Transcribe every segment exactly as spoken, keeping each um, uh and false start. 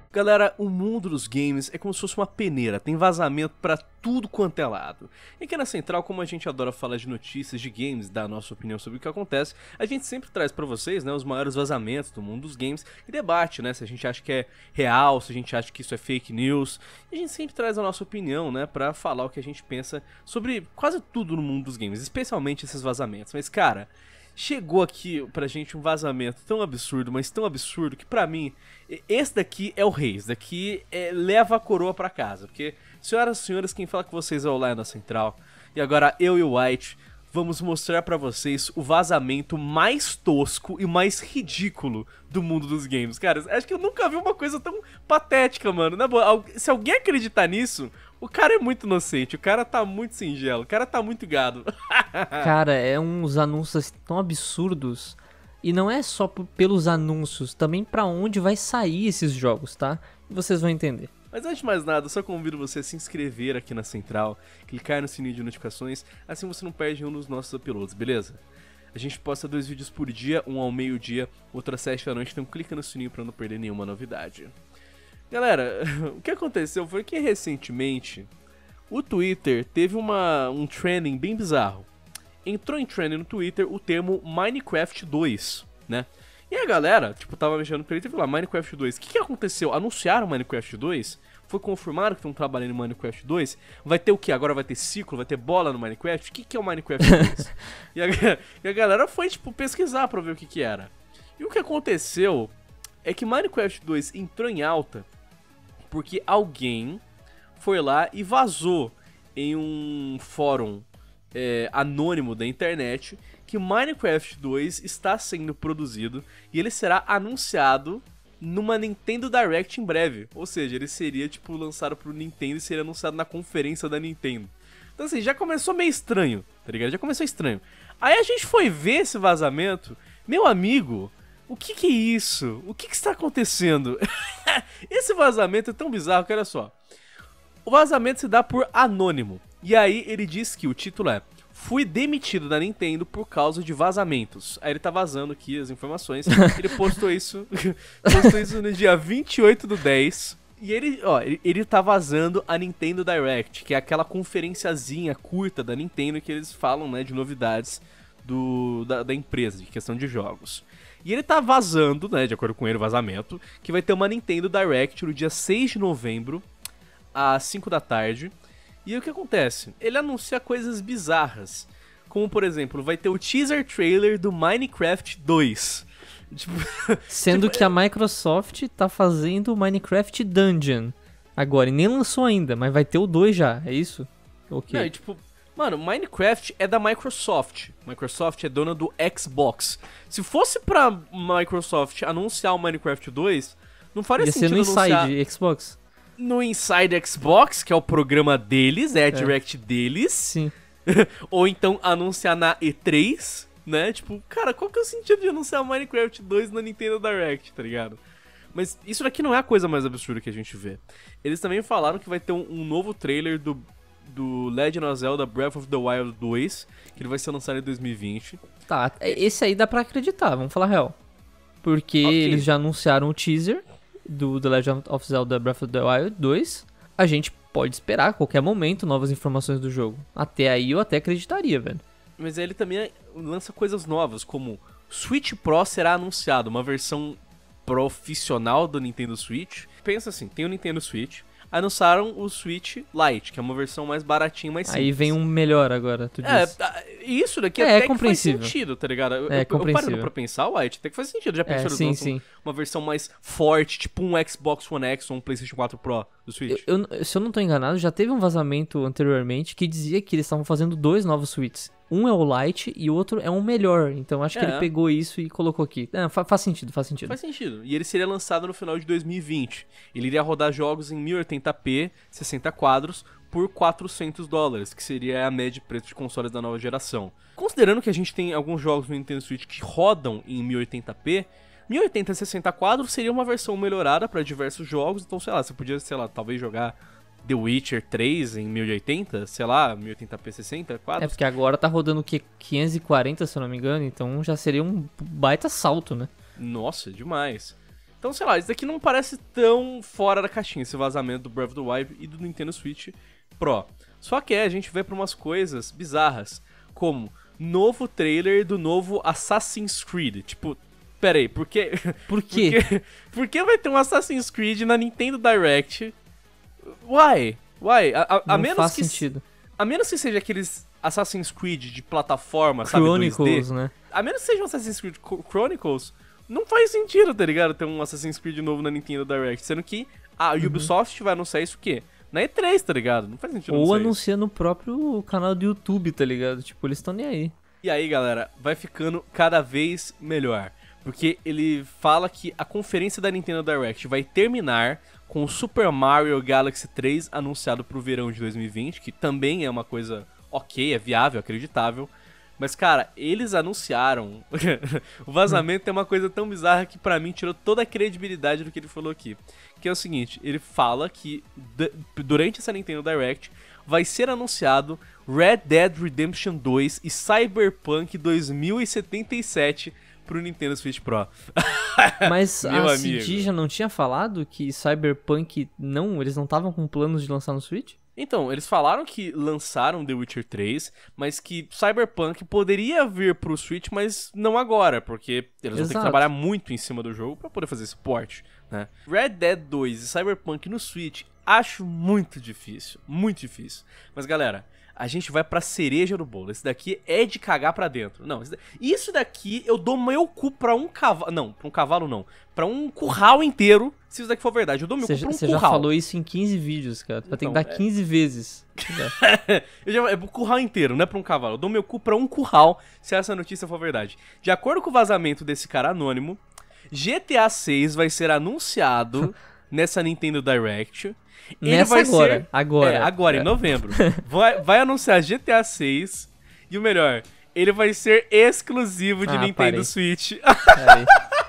Galera, o mundo dos games é como se fosse uma peneira, tem vazamento pra tudo quanto é lado. E aqui na Central, como a gente adora falar de notícias de games, dar a nossa opinião sobre o que acontece, a gente sempre traz pra vocês, né, os maiores vazamentos do mundo dos games e debate, né, se a gente acha que é real, se a gente acha que isso é fake news. E a gente sempre traz a nossa opinião, né, pra falar o que a gente pensa sobre quase tudo no mundo dos games, especialmente esses vazamentos. Mas, cara, chegou aqui pra gente um vazamento tão absurdo, mas tão absurdo, que pra mim, esse daqui é o rei, esse daqui é, leva a coroa pra casa. Porque, senhoras e senhores, quem fala com vocês é o Lion da Central. E agora eu e o White vamos mostrar pra vocês o vazamento mais tosco e mais ridículo do mundo dos games. Cara, acho que eu nunca vi uma coisa tão patética, mano. Na boa, se alguém acreditar nisso, o cara é muito inocente, o cara tá muito singelo, o cara tá muito gado. Cara, é uns anúncios tão absurdos. E não é só pelos anúncios, também pra onde vai sair esses jogos, tá? E vocês vão entender. Mas antes de mais nada, eu só convido você a se inscrever aqui na Central, clicar no sininho de notificações, assim você não perde um dos nossos uploads, beleza? A gente posta dois vídeos por dia, um ao meio-dia, outro às sete da noite, então clica no sininho pra não perder nenhuma novidade. Galera, o que aconteceu foi que recentemente o Twitter teve uma, um trending bem bizarro. Entrou em trending no Twitter o termo Minecraft dois, né? E a galera, tipo, tava mexendo no Twitter e falou, Minecraft dois, o que que aconteceu? Anunciaram Minecraft dois? Foi confirmado que estão trabalhando em Minecraft dois? Vai ter o que? Agora vai ter ciclo? Vai ter bola no Minecraft? O que que é o Minecraft dois? e, a, e a galera foi, tipo, pesquisar pra ver o que que era. E o que aconteceu é que Minecraft dois entrou em alta porque alguém foi lá e vazou em um fórum é, anônimo da internet que Minecraft dois está sendo produzido e ele será anunciado numa Nintendo Direct em breve. Ou seja, ele seria tipo lançado pro Nintendo e seria anunciado na conferência da Nintendo. Então assim, já começou meio estranho, tá ligado? Já começou estranho. Aí a gente foi ver esse vazamento, meu amigo, o que que é isso? O que que está acontecendo? Esse vazamento é tão bizarro que olha só. O vazamento se dá por anônimo. E aí ele diz que o título é: fui demitido da Nintendo por causa de vazamentos. Aí ele tá vazando aqui as informações. Ele postou isso, postou isso no dia vinte e oito do dez. E ele, ó, ele, ele tá vazando a Nintendo Direct, que é aquela conferenciazinha curta da Nintendo que eles falam, né, de novidades do, da, da empresa, de questão de jogos. E ele tá vazando, né, de acordo com ele, o vazamento, que vai ter uma Nintendo Direct no dia seis de novembro, às cinco da tarde. E aí o que acontece? Ele anuncia coisas bizarras, como por exemplo, vai ter o teaser trailer do Minecraft dois. Tipo, Sendo tipo, que a Microsoft tá fazendo o Minecraft Dungeon agora, e nem lançou ainda, mas vai ter o dois já, é isso? Ok. Não, e tipo, mano, Minecraft é da Microsoft. Microsoft é dona do Xbox. Se fosse pra Microsoft anunciar o Minecraft dois, não faria Ia sentido ser no anunciar Inside Xbox. no Inside Xbox, que é o programa deles, é a Direct deles. Sim. Ou então anunciar na E três, né? Tipo, cara, qual que é o sentido de anunciar Minecraft dois na Nintendo Direct, tá ligado? Mas isso daqui não é a coisa mais absurda que a gente vê. Eles também falaram que vai ter um, um novo trailer do, do Legend of Zelda Breath of the Wild dois, que ele vai ser lançado em dois mil e vinte. Tá, esse aí dá pra acreditar, vamos falar real. Porque Ok. eles já anunciaram o teaser do The Legend of Zelda Breath of the Wild dois. A gente pode esperar a qualquer momento novas informações do jogo. Até aí eu até acreditaria, velho. Mas aí ele também lança coisas novas, como Switch Pro será anunciado, uma versão profissional do Nintendo Switch. Pensa assim, tem o Nintendo Switch, anunciaram o Switch Lite, que é uma versão mais baratinha, mais simples. Aí vem um melhor agora, tu É, diz. tá, isso daqui É, até é que faz compreensível. sentido, tá ligado? Eu, É eu, eu compreensível. parando pra pensar, White, até que faz sentido. Já É, pensou sim, eles sim. lançam uma versão mais forte, tipo um Xbox One X ou um PlayStation quatro Pro do Switch? Eu- eu- se eu não tô enganado, já teve um vazamento anteriormente que dizia que eles estavam fazendo dois novos Switches. Um é o Lite e o outro é um melhor. Então acho que É. ele pegou isso e colocou aqui. É, fa- faz sentido, faz sentido. Faz sentido. E ele seria lançado no final de dois mil e vinte. Ele iria rodar jogos em mil e oitenta p, sessenta quadros, por quatrocentos dólares, que seria a média de preço de consoles da nova geração. Considerando que a gente tem alguns jogos no Nintendo Switch que rodam em mil e oitenta p, mil e oitenta sessenta quadros seria uma versão melhorada para diversos jogos. Então, sei lá, você podia, sei lá, talvez jogar The Witcher três em mil e oitenta, sei lá, mil e oitenta p sessenta É, quadros. porque agora tá rodando o quê? quinhentos e quarenta, se eu não me engano. Então já seria um baita salto, né? Nossa, demais. Então, sei lá, isso daqui não parece tão fora da caixinha, esse vazamento do Breath of the Wild e do Nintendo Switch Pro. Só que é, a gente vai pra umas coisas bizarras, como novo trailer do novo Assassin's Creed. Tipo, pera aí, por que... Por quê? Por que, por que vai ter um Assassin's Creed na Nintendo Direct? Why? Why? A, a, a Não menos faz que, sentido. A menos que seja aqueles Assassin's Creed de plataforma, sabe, Chronicles, dois D. né? A menos que seja um Assassin's Creed Chronicles, não faz sentido, tá ligado? Ter um Assassin's Creed novo na Nintendo Direct. Sendo que a Ubisoft vai anunciar isso o quê? Na E três, tá ligado? Não faz sentido Ou anunciar anuncia no próprio canal do YouTube, tá ligado? Tipo, eles estão nem aí. isso. E aí, galera, vai ficando cada vez melhor. Porque ele fala que a conferência da Nintendo Direct vai terminar com o Super Mario Galaxy três anunciado pro verão de dois mil e vinte, que também é uma coisa ok, é viável, acreditável. Mas, cara, eles anunciaram... o vazamento é uma coisa tão bizarra que pra mim tirou toda a credibilidade do que ele falou aqui. Que é o seguinte, ele fala que durante essa Nintendo Direct vai ser anunciado Red Dead Redemption dois e Cyberpunk dois mil e setenta e sete pro Nintendo Switch Pro. Mas Meu a amigo. C D já não tinha falado que Cyberpunk não, eles não estavam com planos de lançar no Switch? Então, eles falaram que lançaram The Witcher três, mas que Cyberpunk poderia vir pro Switch, mas não agora, porque eles vão ter que Exato. trabalhar muito em cima do jogo pra poder fazer esse port, né? Red Dead dois e Cyberpunk no Switch, acho muito difícil, muito difícil. Mas galera, a gente vai pra cereja do bolo. Esse daqui é de cagar pra dentro. Não, esse da- isso daqui eu dou meu cu pra um cavalo. Não, pra um cavalo não. Pra um curral inteiro. Se isso daqui for verdade, eu dou meu Você cu pra um já, você já curral. falou isso em quinze vídeos, cara. Tu vai ter que Então, dar é- quinze vezes. Eu já, é pro curral inteiro, não é pra um cavalo. Eu dou meu cu pra um curral, se essa notícia for verdade. De acordo com o vazamento desse cara anônimo, G T A seis vai ser anunciado nessa Nintendo Direct. Ele Nessa vai agora, ser... agora. É, agora, em novembro. Vai, vai anunciar G T A seis. E o melhor, ele vai ser exclusivo de Ah, Nintendo parei. Switch. Peraí.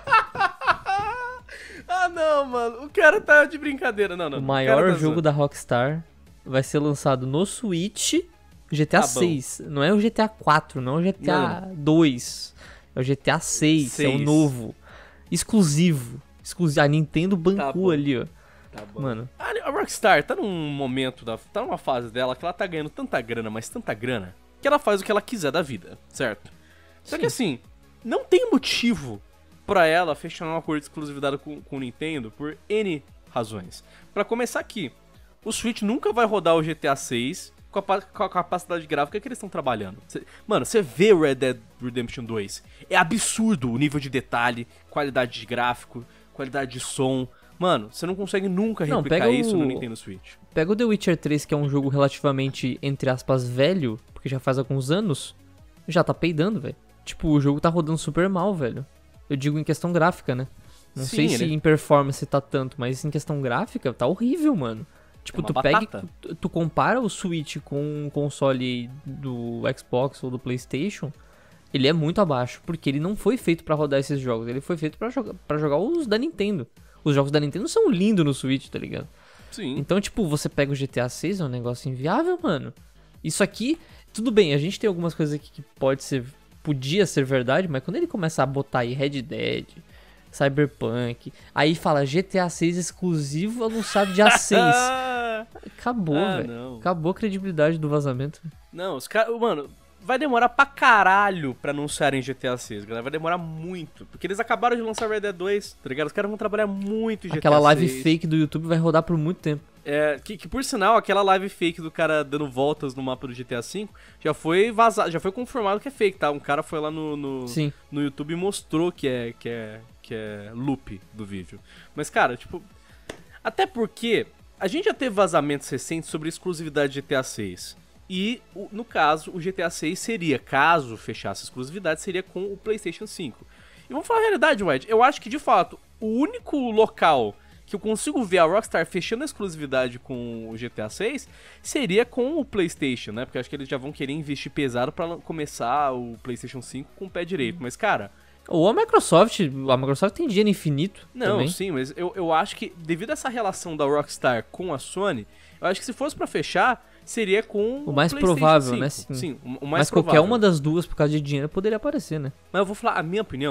Ah, não, mano. O cara tá de brincadeira. Não, não. O cara maior tá jogo zoando. da Rockstar vai ser lançado no Switch, G T A Tá bom. seis. Não é o G T A quatro, não é o G T A dois. É o G T A seis, é o Seis. novo. Exclusivo. Exclusivo. A Nintendo Tá bom. bancou ali, ó. Tá bom. Mano, A a Rockstar tá num momento, da, tá numa fase dela que ela tá ganhando tanta grana, mas tanta grana, que ela faz o que ela quiser da vida, certo? Só que assim, não tem motivo pra ela fechar um acordo de exclusividade com, com o Nintendo por N razões. Pra começar aqui, o Switch nunca vai rodar o G T A seis com a, pa- com a capacidade gráfica que eles estão trabalhando. Cê- mano, você vê o Red Dead Redemption dois, é absurdo o nível de detalhe, qualidade de gráfico, qualidade de som. Mano, você não consegue nunca Não, replicar pega isso o- no Nintendo Switch. pega o The Witcher três, que é um jogo relativamente, entre aspas, velho, porque já faz alguns anos, já tá peidando, velho. Tipo, o jogo tá rodando super mal, velho. Eu digo em questão gráfica, né? Não Sim, sei se ele- em performance tá tanto, mas em questão gráfica tá horrível, mano. Tipo, É uma tu pega e batata. tu, tu compara o Switch com um console do Xbox ou do PlayStation, ele é muito abaixo, porque ele não foi feito pra rodar esses jogos, ele foi feito pra jogar, pra jogar os da Nintendo. Os jogos da Nintendo são lindos no Switch, tá ligado? Sim. Então, tipo, você pega o G T A seis, é um negócio inviável, mano. Isso aqui, tudo bem, a gente tem algumas coisas aqui que pode ser, podia ser verdade, mas quando ele começar a botar aí Red Dead, Cyberpunk, aí fala G T A seis exclusivo anunciado dia seis. Ah, Acabou, Ah, velho. não. Acabou a credibilidade do vazamento. não, os caras. Mano, vai demorar pra caralho pra anunciarem G T A seis, galera. Vai demorar muito. Porque eles acabaram de lançar Red Dead dois, tá ligado? Os caras vão trabalhar muito em G T A Aquela live seis. fake do YouTube vai rodar por muito tempo. É, que, que por sinal, aquela live fake do cara dando voltas no mapa do G T A cinco já foi vazado, já foi confirmado que é fake, tá? Um cara foi lá no, no, Sim. no YouTube e mostrou que é, que é, que é loop do vídeo. Mas, cara, tipo. Até porque a gente já teve vazamentos recentes sobre exclusividade de G T A seis. E, o- no caso, o G T A seis seria, caso fechasse a exclusividade, seria com o PlayStation cinco. E vamos falar a realidade, White. Eu acho que, de fato, o único local que eu consigo ver a Rockstar fechando a exclusividade com o G T A seis seria com o PlayStation, né? Porque eu acho que eles já vão querer investir pesado pra lan- começar o PlayStation cinco com o pé direito. Mas, cara, Ou a Microsoft, a Microsoft tem dinheiro infinito não, também. sim, mas eu, eu acho que devido a essa relação da Rockstar com a Sony, eu acho que se fosse pra fechar, seria com O mais PlayStation provável, cinco. né? Sim. Sim, o, o mais Mas qualquer provável. uma das duas, por causa de dinheiro, poderia aparecer, né? Mas eu vou falar a minha opinião.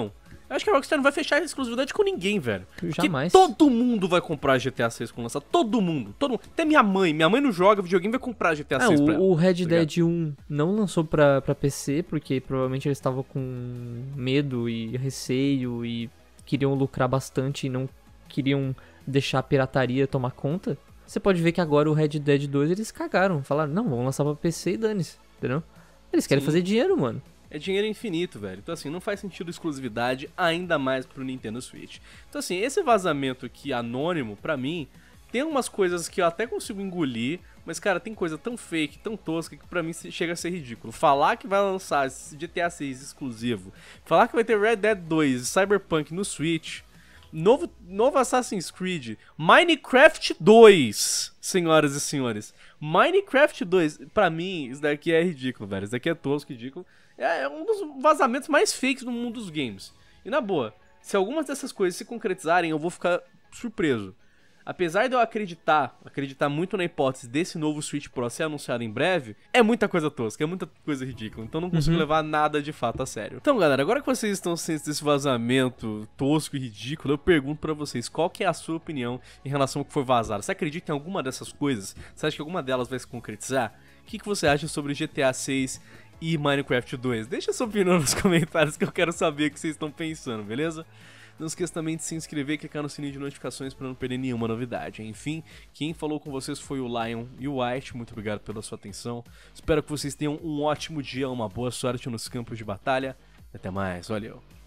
Eu acho que a Rockstar não vai fechar a exclusividade com ninguém, velho. Jamais. Porque todo mundo vai comprar G T A seis quando lançar. Todo mundo. Todo mundo. Até minha mãe. Minha mãe não joga videogame, vai comprar G T A Ah, seis o, pra ela. o Red tá Dead um não lançou pra, pra P C, porque provavelmente eles estavam com medo e receio e queriam lucrar bastante e não queriam deixar a pirataria tomar conta. Você pode ver que agora o Red Dead dois eles cagaram. Falaram, não, vamos lançar pra P C e dane-se, entendeu? Eles querem Sim. fazer dinheiro, mano. É dinheiro infinito, velho. Então, assim, não faz sentido exclusividade, ainda mais pro Nintendo Switch. Então, assim, esse vazamento aqui anônimo, pra mim, tem umas coisas que eu até consigo engolir, mas, cara, tem coisa tão fake, tão tosca, que pra mim chega a ser ridículo. Falar que vai lançar G T A seis exclusivo, falar que vai ter Red Dead dois e Cyberpunk no Switch, novo, novo Assassin's Creed, Minecraft dois, senhoras e senhores. Minecraft dois, pra mim, isso daqui é ridículo, velho. Isso daqui é tosco, ridículo. É um dos vazamentos mais fakes no mundo dos games. E na boa, se algumas dessas coisas se concretizarem, eu vou ficar surpreso. Apesar de eu acreditar, acreditar muito na hipótese desse novo Switch Pro ser anunciado em breve, é muita coisa tosca, é muita coisa ridícula. Então não consigo Uhum. levar nada de fato a sério. Então, galera, agora que vocês estão cientes desse vazamento tosco e ridículo, eu pergunto pra vocês, qual que é a sua opinião em relação ao que foi vazado? Você acredita em alguma dessas coisas? Você acha que alguma delas vai se concretizar? O que, que você acha sobre G T A seis e Minecraft dois? Deixa sua opinião nos comentários que eu quero saber o que vocês estão pensando, beleza? Não esqueça também de se inscrever e clicar no sininho de notificações para não perder nenhuma novidade. Enfim, quem falou com vocês foi o Lion e o White. Muito obrigado pela sua atenção. Espero que vocês tenham um ótimo dia, uma boa sorte nos campos de batalha. Até mais, valeu!